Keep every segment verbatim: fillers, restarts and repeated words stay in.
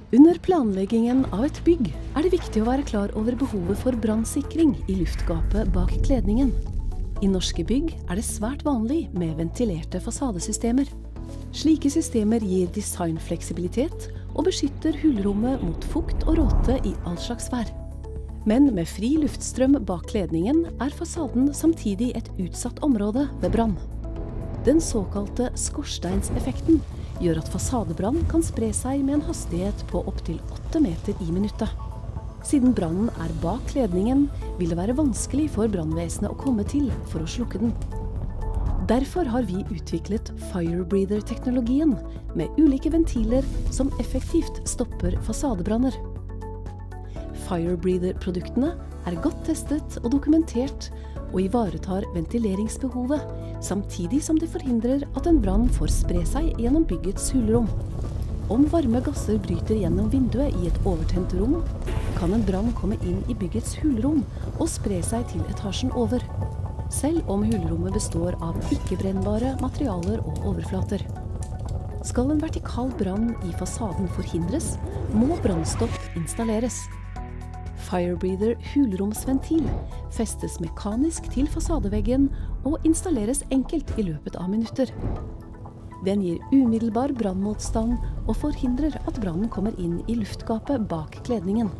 Under planleggingen av et bygg er det viktig å være klar over behovet for brannsikring i luftgapet bak kledningen. I norske bygg er det svært vanlig med ventilerte fasadesystemer. Slike systemer gir designfleksibilitet og beskytter hullrommet mot fukt og råte i all slags vær. Men med fri luftstrøm bak kledningen er fasaden samtidig et utsatt område ved brann. Den såkalte skorsteinseffekten gjør at fasadebrann kan spre seg med en hastighet på opptil åtte meter i minuttet. Siden brannen er bak kledningen, vil det være vanskelig for brannvesenet å komme til for å slukke den. Derfor har vi utviklet Firebreather-teknologien med ulike ventiler som effektivt stopper fasadebranner. Firebreather-produktene er godt testet og dokumentert og ivaretar ventileringsbehovet, samtidig som det forhindrer at en brann får spre seg gjennom byggets hulrom. Om varme gasser bryter gjennom vinduet i et overtent rom, kan en brann komme inn i byggets hulrom og spre seg til etasjen over, selv om hulrommet består av ikke-brennbare materialer og overflater. Skal en vertikal brann i fasaden forhindres, må brannstopp installeres. Firebreather hulromsventil festes mekanisk til fasadeveggen og installeres enkelt i løpet av minutter. Den gir umiddelbar brannmotstand og forhindrer at brannen kommer inn i luftgapet bak kledningen.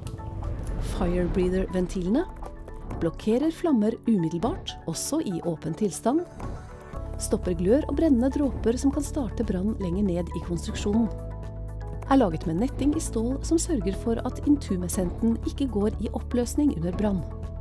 Firebreather-ventilene blokkerer flammer umiddelbart, også i åpen tilstand, stopper glør og brennende dråper som kan starte brann lenger ned i konstruksjonen. Er laget med netting i stål som sørger for at intumescenten ikke går i oppløsning under brann.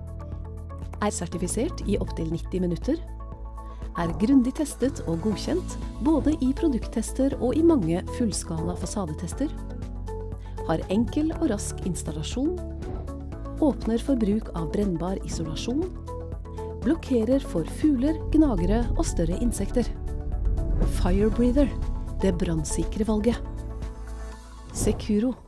Er sertifisert i opptil nitti minutter. Er grundig testet og godkjent, både i produkttester og i mange fullskala fasadetester. Har enkel og rask installasjon. Åpner for bruk av brennbar isolasjon. Blokkerer for fugler, gnagere og større insekter. Firebreather, det brannsikre valget. Securo.